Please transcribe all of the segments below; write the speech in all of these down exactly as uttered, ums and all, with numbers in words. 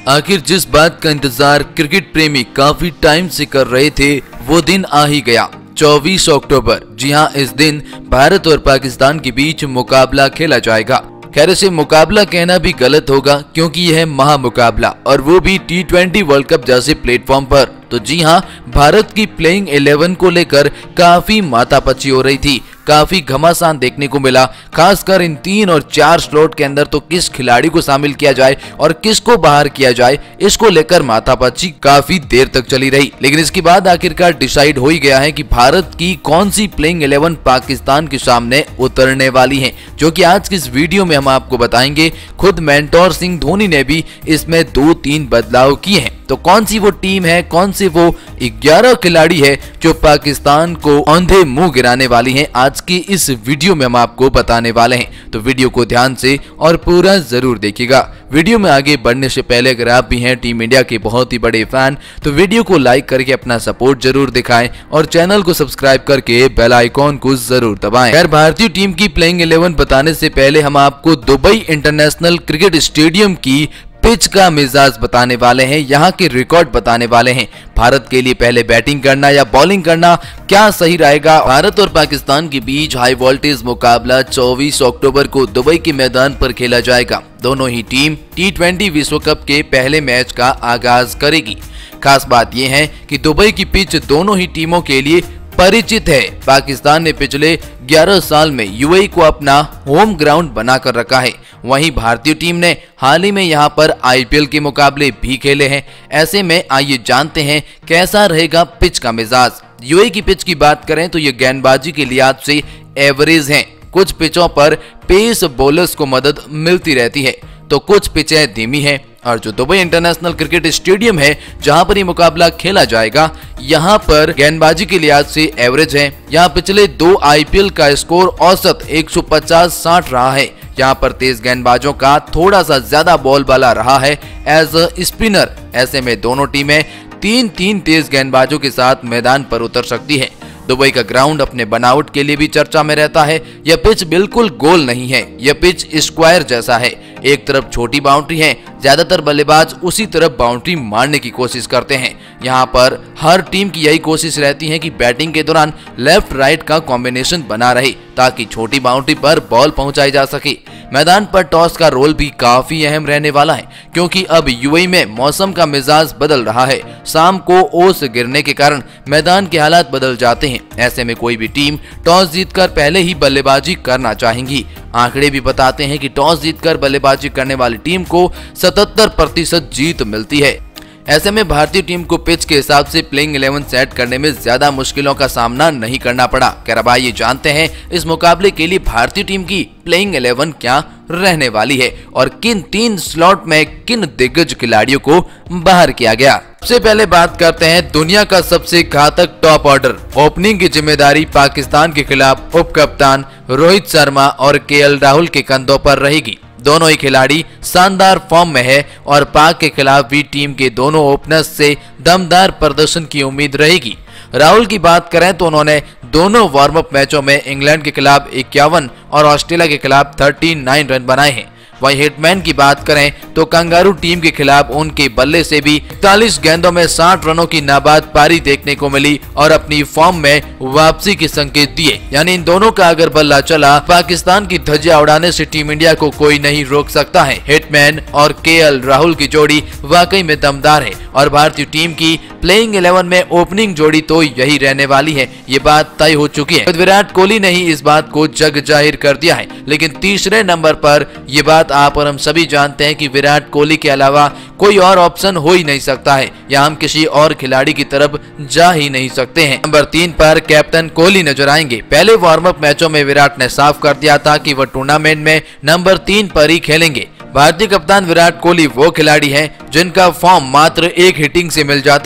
आखिर जिस बात का इंतजार क्रिकेट प्रेमी काफी टाइम से कर रहे थे वो दिन आ ही गया। चौबीस अक्टूबर। जी हां, इस दिन भारत और पाकिस्तान के बीच मुकाबला खेला जाएगा। खैर, इसे मुकाबला कहना भी गलत होगा क्योंकि यह महामुकाबला, और वो भी टी ट्वेंटी वर्ल्ड कप जैसे प्लेटफॉर्म पर। तो जी हां, भारत की प्लेइंग इलेवन को लेकर काफी मातापची हो रही थी, काफी घमासान देखने को मिला। खासकर इन तीन और चार स्लॉट के अंदर तो किस खिलाड़ी को शामिल किया जाए और किसको बाहर किया जाए, इसको लेकर मातापची काफी देर तक चली रही। लेकिन इसके बाद आखिरकार डिसाइड हो ही गया है कि भारत की कौन सी प्लेइंग इलेवन पाकिस्तान के सामने उतरने वाली है, जो कि आज की इस वीडियो में हम आपको बताएंगे। खुद मेंटोर सिंह धोनी ने भी इसमें दो तीन बदलाव किए हैं। तो कौन सी वो टीम है, कौन से वो ग्यारह खिलाड़ी है जो पाकिस्तान को औंधे मुंह गिराने वाली हैं, आज की इस वीडियो में हम आपको बताने वाले हैं। तो वीडियो को ध्यान से और पूरा जरूर देखिएगा। वीडियो में आगे बढ़ने से पहले अगर आप भी हैं टीम इंडिया के बहुत ही बड़े फैन, तो वीडियो को लाइक करके अपना सपोर्ट जरूर दिखाएं और चैनल को सब्सक्राइब करके बेल आइकॉन को जरूर दबाएं। खैर, भारतीय टीम की प्लेइंग इलेवन बताने से पहले हम आपको दुबई इंटरनेशनल क्रिकेट स्टेडियम की पिच का मिजाज बताने वाले हैं, यहाँ के रिकॉर्ड बताने वाले हैं। भारत के लिए पहले बैटिंग करना या बॉलिंग करना क्या सही रहेगा। भारत और पाकिस्तान के बीच हाई वोल्टेज मुकाबला चौबीस अक्टूबर को दुबई के मैदान पर खेला जाएगा। दोनों ही टीम टी ट्वेंटी विश्व कप के पहले मैच का आगाज करेगी। खास बात यह है कि दुबई की पिच दोनों ही टीमों के लिए परिचित है। पाकिस्तान ने पिछले ग्यारह साल में यूएई को अपना होम ग्राउंड बनाकर रखा है। वहीं भारतीय टीम ने हाल ही में यहां पर आईपीएल के मुकाबले भी खेले हैं। ऐसे में आइए जानते हैं कैसा रहेगा पिच का मिजाज। यूएई की पिच की बात करें तो ये गेंदबाजी के लिहाज से एवरेज हैं। कुछ पिचों पर पेस बॉलर्स को मदद मिलती रहती है, तो कुछ पिचें धीमी हैं। और जो दुबई इंटरनेशनल क्रिकेट स्टेडियम है जहां पर ये मुकाबला खेला जाएगा, यहां पर गेंदबाजी के लिहाज से एवरेज है। यहां पिछले दो आईपीएल का स्कोर औसत एक सौ पचास साठ रहा है। यहां पर तेज गेंदबाजों का थोड़ा सा ज्यादा बॉल बाला रहा है एज अ स्पिनर। ऐसे में दोनों टीमें तीन तीन तेज गेंदबाजों के साथ मैदान पर उतर सकती है। दुबई का ग्राउंड अपने बनावट के लिए भी चर्चा में रहता है। यह पिच बिल्कुल गोल नहीं है, यह पिच स्क्वायर जैसा है। एक तरफ छोटी बाउंड्री है, ज्यादातर बल्लेबाज उसी तरफ बाउंड्री मारने की कोशिश करते हैं। यहाँ पर हर टीम की यही कोशिश रहती है कि बैटिंग के दौरान लेफ्ट राइट का कॉम्बिनेशन बना रहे ताकि छोटी बाउंड्री पर बॉल पहुंचाई जा सके। मैदान पर टॉस का रोल भी काफी अहम रहने वाला है क्योंकि अब यूएई में मौसम का मिजाज बदल रहा है। शाम को ओस गिरने के कारण मैदान के हालात बदल जाते हैं। ऐसे में कोई भी टीम टॉस जीतकर पहले ही बल्लेबाजी करना चाहेंगी। आंकड़े भी बताते हैं कि टॉस जीतकर बल्लेबाजी करने वाली टीम को सतहत्तर प्रतिशत जीत मिलती है। ऐसे में भारतीय टीम को पिच के हिसाब से प्लेइंग इलेवन सेट करने में ज्यादा मुश्किलों का सामना नहीं करना पड़ा। खैर, अब आइए जानते हैं इस मुकाबले के लिए भारतीय टीम की प्लेइंग इलेवन क्या रहने वाली है और किन तीन स्लॉट में किन दिग्गज खिलाड़ियों को बाहर किया गया। सबसे पहले बात करते हैं दुनिया का सबसे घातक टॉप ऑर्डर। ओपनिंग की जिम्मेदारी पाकिस्तान के खिलाफ उप कप्तान रोहित शर्मा और केएल राहुल के कंधों पर रहेगी। दोनों ही खिलाड़ी शानदार फॉर्म में है और पाक के खिलाफ भी टीम के दोनों ओपनर्स से दमदार प्रदर्शन की उम्मीद रहेगी। राहुल की बात करें तो उन्होंने दोनों वार्म अप मैचों में इंग्लैंड के खिलाफ इक्यावन और ऑस्ट्रेलिया के खिलाफ उनतालीस रन बनाए हैं। वहीं हिटमैन की बात करें तो कंगारू टीम के खिलाफ उनके बल्ले से भी इकतालीस गेंदों में साठ रनों की नाबाद पारी देखने को मिली और अपनी फॉर्म में वापसी के संकेत दिए। यानी इन दोनों का अगर बल्ला चला, पाकिस्तान की धज्जियां उड़ाने से टीम इंडिया को कोई नहीं रोक सकता है। हिटमैन और केएल राहुल की जोड़ी वाकई में दमदार है और भारतीय टीम की प्लेइंग इलेवन में ओपनिंग जोड़ी तो यही रहने वाली है, ये बात तय हो चुकी है। विराट कोहली ने ही इस बात को जग जाहिर कर दिया है। लेकिन तीसरे नंबर पर ये बात आप और हम सभी जानते हैं कि विराट कोहली के अलावा कोई और ऑप्शन हो ही नहीं सकता है, या हम किसी और खिलाड़ी की तरफ जा ही नहीं सकते हैं। नंबर तीन पर कैप्टन कोहली नजर आएंगे। पहले वार्म अप मैचों में विराट ने साफ कर दिया था कि वह टूर्नामेंट में नंबर तीन पर ही खेलेंगे। भारतीय कप्तान विराट कोहली वो खिलाड़ी हैं जिनका फॉर्म मात्र एक हिटिंग से मिल जाता है।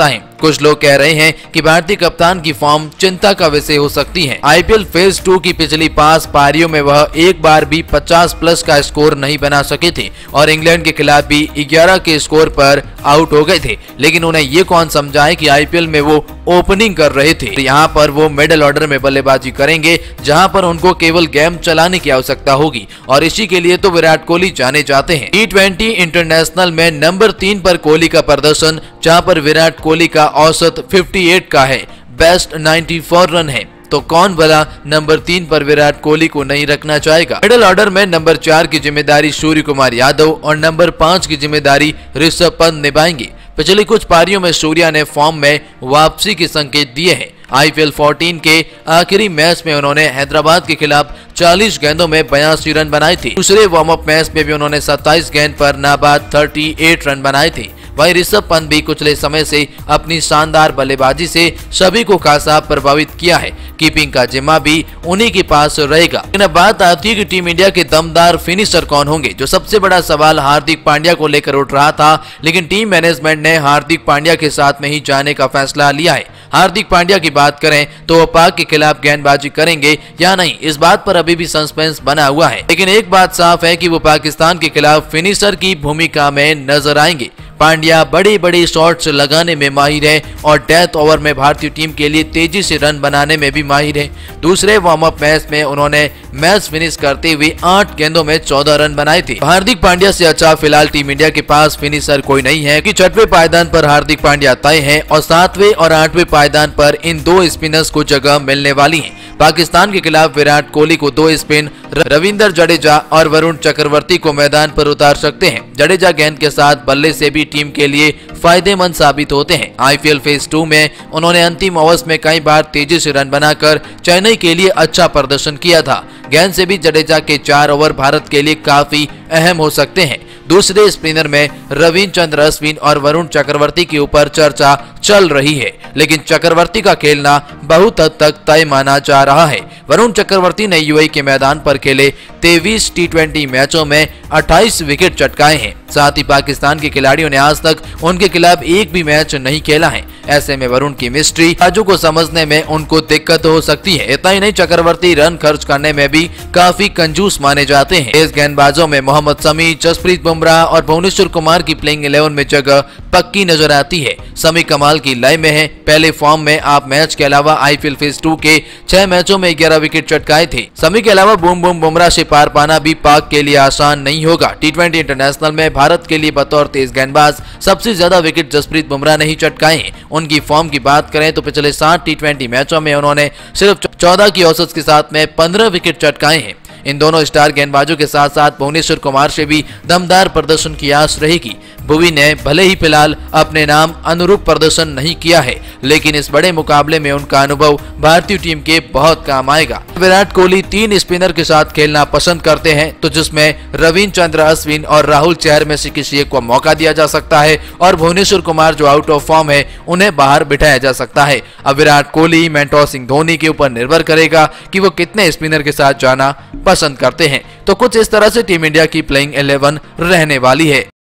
कुछ लोग कह रहे हैं कि भारतीय कप्तान की फॉर्म चिंता का विषय हो सकती है। आईपीएल फेज टू की पिछली पांच पारियों में वह एक बार भी पचास प्लस का स्कोर नहीं बना सके थे और इंग्लैंड के खिलाफ भी ग्यारह के स्कोर पर आउट हो गए थे। लेकिन उन्हें ये कौन समझाए कि आईपीएल में वो ओपनिंग कर रहे थे। यहाँ पर वो मिडिल ऑर्डर में बल्लेबाजी करेंगे, जहाँ पर उनको केवल गेम चलाने की आवश्यकता होगी और इसी के लिए तो विराट कोहली जाने जाते हैं। टी ट्वेंटी इंटरनेशनल में नंबर तीन पर कोहली का प्रदर्शन, जहाँ पर विराट कोहली का औसत अट्ठावन का है, बेस्ट चौरानवे रन है। तो कौन भला नंबर तीन पर विराट कोहली को नहीं रखना चाहेगा। मिडिल ऑर्डर में नंबर चार की जिम्मेदारी सूर्य कुमार यादव और नंबर पांच की जिम्मेदारी ऋषभ पंत निभाएंगे। पिछली कुछ पारियों में सूर्या ने फॉर्म में वापसी के संकेत दिए हैं। आईपीएल चौदह के आखिरी मैच में उन्होंने हैदराबाद के खिलाफ चालीस गेंदों में बयासी रन बनाए थे। दूसरे वार्म अप मैच में भी उन्होंने सत्ताईस गेंद पर नाबाद अड़तीस रन बनाए थे। वहीं ऋषभ पंत भी कुछ समय से अपनी शानदार बल्लेबाजी से सभी को खासा प्रभावित किया है। कीपिंग का जिम्मा भी उन्हीं के पास रहेगा। लेकिन अब बात आती है कि टीम इंडिया के दमदार फिनिशर कौन होंगे। जो सबसे बड़ा सवाल हार्दिक पांड्या को लेकर उठ रहा था, लेकिन टीम मैनेजमेंट ने हार्दिक पांड्या के साथ में ही जाने का फैसला लिया है। हार्दिक पांड्या की बात करें तो वो पाक के खिलाफ गेंदबाजी करेंगे या नहीं, इस बात पर अभी भी सस्पेंस बना हुआ है। लेकिन एक बात साफ है कि वो पाकिस्तान के खिलाफ फिनिशर की भूमिका में नजर आएंगे। पांड्या बड़ी बड़ी शॉट्स लगाने में माहिर है और डेथ ओवर में भारतीय टीम के लिए तेजी से रन बनाने में भी माहिर है। दूसरे वार्म अप मैच में उन्होंने मैच फिनिश करते हुए आठ गेंदों में चौदह रन बनाए थे। हार्दिक पांड्या से अच्छा फिलहाल टीम इंडिया के पास फिनिशर कोई नहीं है कि छठवें पायदान पर हार्दिक पांड्या तय है और सातवें और आठवें पायदान पर इन दो स्पिनर्स को जगह मिलने वाली है। पाकिस्तान के खिलाफ विराट कोहली को दो स्पिन रविंद्र जडेजा और वरुण चक्रवर्ती को मैदान पर उतार सकते हैं। जडेजा गेंद के साथ बल्ले से भी टीम के लिए फायदेमंद साबित होते हैं। आईपीएल फेज टू में उन्होंने अंतिम ओवर्स में कई बार तेजी से रन बनाकर चेन्नई के लिए अच्छा प्रदर्शन किया था। गेंद से भी जडेजा के चार ओवर भारत के लिए काफी अहम हो सकते हैं। दूसरे स्पिनर में रविचंद्र अश्विन और वरुण चक्रवर्ती के ऊपर चर्चा चल रही है, लेकिन चक्रवर्ती का खेलना बहुत हद तक तय माना जा रहा है। वरुण चक्रवर्ती ने यूएई के मैदान पर खेले तेईस टी ट्वेंटी मैचों में अट्ठाईस विकेट चटकाए हैं। साथ ही पाकिस्तान के खिलाड़ियों ने आज तक उनके खिलाफ एक भी मैच नहीं खेला है। ऐसे में वरुण की मिस्ट्री बाजू को समझने में उनको दिक्कत हो सकती है। इतना ही नहीं, चक्रवर्ती रन खर्च करने में भी काफी कंजूस माने जाते हैं। इस गेंदबाजों में मोहम्मद शमी, जसप्रीत बुमराह और भुवनेश्वर कुमार की प्लेइंग इलेवन में जगह पक्की नजर आती है। शमी कमाल की लय में है। पहले फॉर्म में आप मैच के अलावा आईपीएल फेज टू के छह मैचों में ग्यारह विकेट चटकाए थे। शमी के अलावा बूम बूम बुमराह से पार पाना भी पाक के लिए आसान नहीं होगा। टी ट्वेंटी इंटरनेशनल में भारत के लिए बतौर तेज गेंदबाज सबसे ज्यादा विकेट जसप्रीत बुमराह ने ही चटकाए हैं। उनकी फॉर्म की बात करें तो पिछले सात टी ट्वेंटी मैचों में उन्होंने सिर्फ चौदह की औसत के साथ में पंद्रह विकेट चटकाए हैं। इन दोनों स्टार गेंदबाजों के साथ साथ भुवनेश्वर कुमार से भी दमदार प्रदर्शन की आस रहेगी। भुवी ने भले ही फिलहाल अपने नाम अनुरूप प्रदर्शन नहीं किया है, लेकिन इस बड़े मुकाबले में उनका अनुभव भारतीय टीम के बहुत काम आएगा। विराट कोहली तीन स्पिनर के साथ खेलना पसंद करते हैं, तो जिसमें रविचंद्र अश्विन और राहुल चहर में से किसी एक को मौका दिया जा सकता है और भुवनेश्वर कुमार जो आउट ऑफ फॉर्म है उन्हें बाहर बिठाया जा सकता है। अब विराट कोहली मेंटोर सिंह धोनी के ऊपर निर्भर करेगा कि वो कितने स्पिनर के साथ जाना पसंद करते हैं। तो कुछ इस तरह से टीम इंडिया की प्लेइंग इलेवन रहने वाली है।